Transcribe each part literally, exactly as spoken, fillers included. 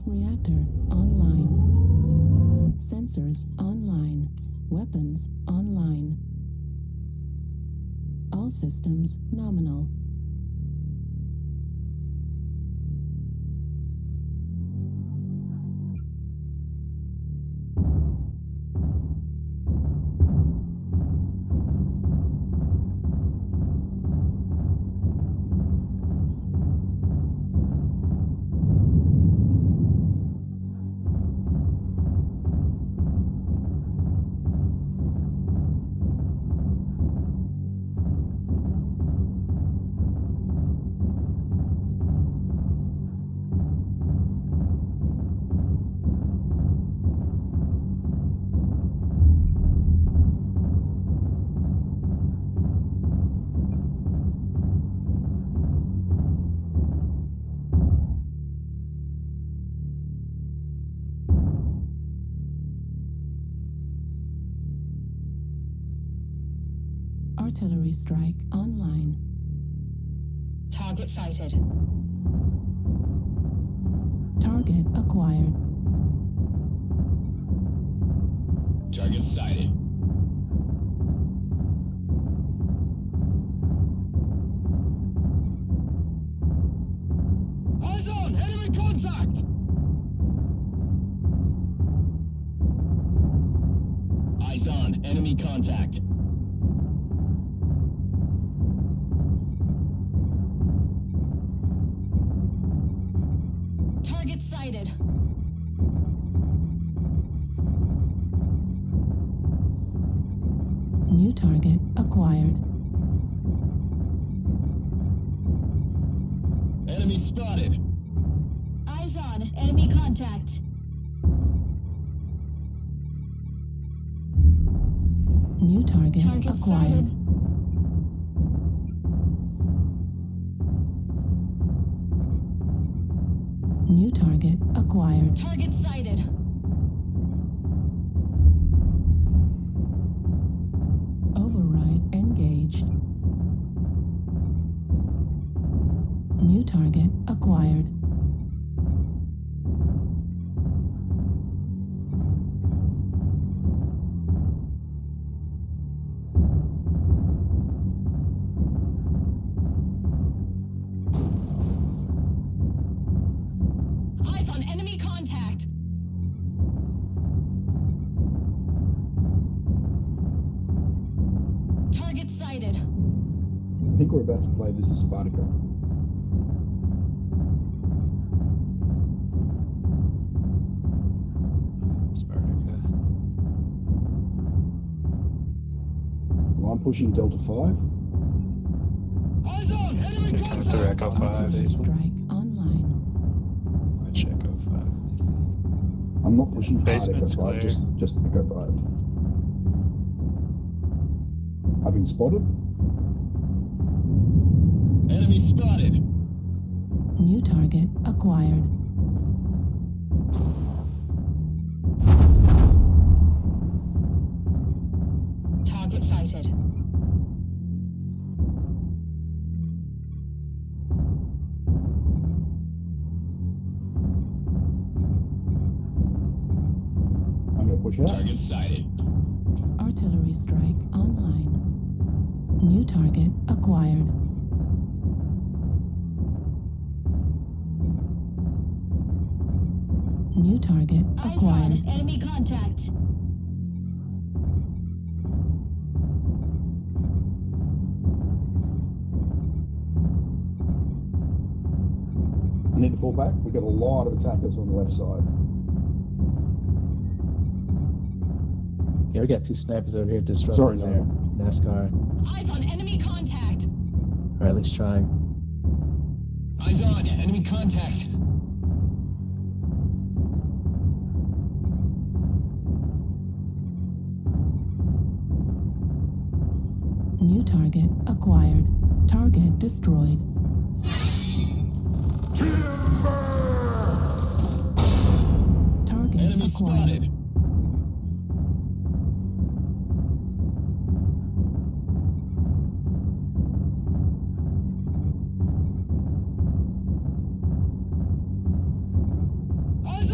Reactor online. Sensors online. Weapons online. All systems nominal. Artillery strike online. Target sighted. Target acquired. Target sighted. Eyes on! Enemy contact! Eyes on! Enemy contact! Target sighted. New target acquired. Enemy spotted! Eyes on. Enemy contact. New target, Target acquired. sighted. New target acquired. Target sighted. Override engaged. New target acquired. Eyes on enemy contact. Target sighted. I think we're about to play This is Spartacus. Spartacus. Well, I'm pushing Delta five. Eyes on! Enemy Here comes the contact! Echo five. Artillery East. strike online. I check Echo five. I'm not pushing hard Echo Basement's five, clear. just, just Echo five. I've been spotted. Enemy spotted! New target acquired. Target sighted. I'm going to push out. Target sighted. Artillery strike online. New target acquired. New target Eyes acquired. on. Enemy contact. I need to pull back. We've got a lot of attackers on the left side. Yeah, we got two snipers over here disrupting Sorry, there. NASCAR. Eyes on enemy contact. Or at least trying. Eyes on! Enemy contact! New target acquired. Target destroyed. Target Enemy acquired. spotted! Eyes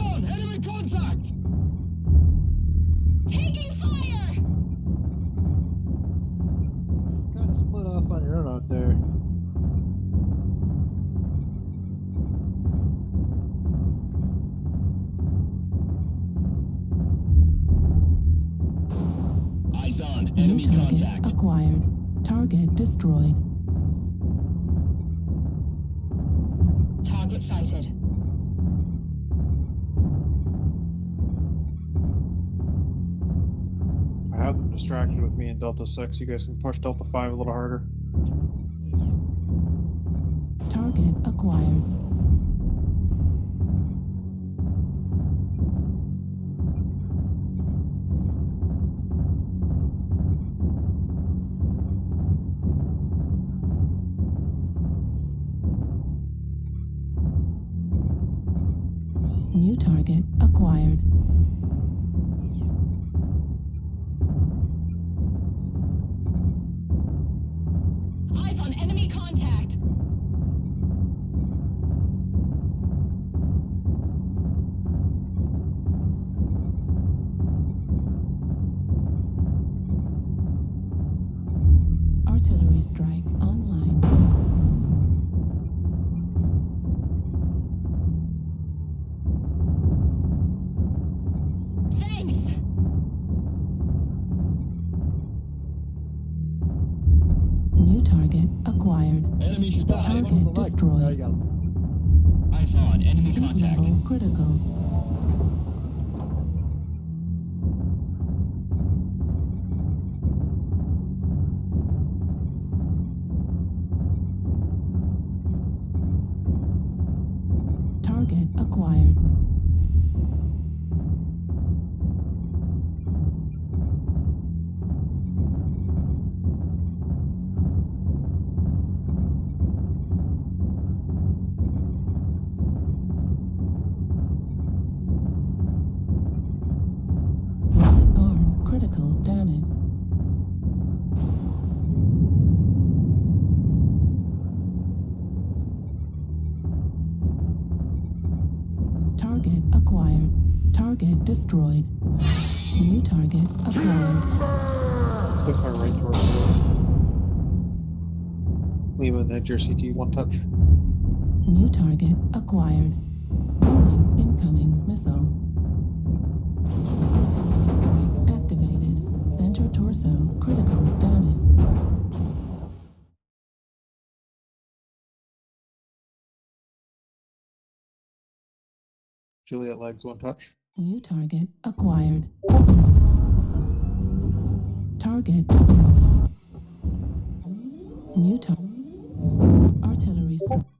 Eyes on. New Enemy target contact. acquired. Target destroyed. Target sighted. I have them distracted with me in Delta six. You guys can push Delta five a little harder. Target acquired. New target acquired. Eyes on enemy contact. Artillery strike online. Thanks. New target acquired. Enemy spotted. Target There you destroyed. go. Eyes on. Enemy Heat contact. level critical. Target acquired. Right arm critical damage. Target acquired. Target destroyed. New target acquired. Push my right towards you. Lima and edge your C T one touch. New target acquired. Warning incoming missile. Artillery strike activated. Center torso critical damage. Juliet legs one touch. New target acquired. Target destroyed. New target. Artillery strike.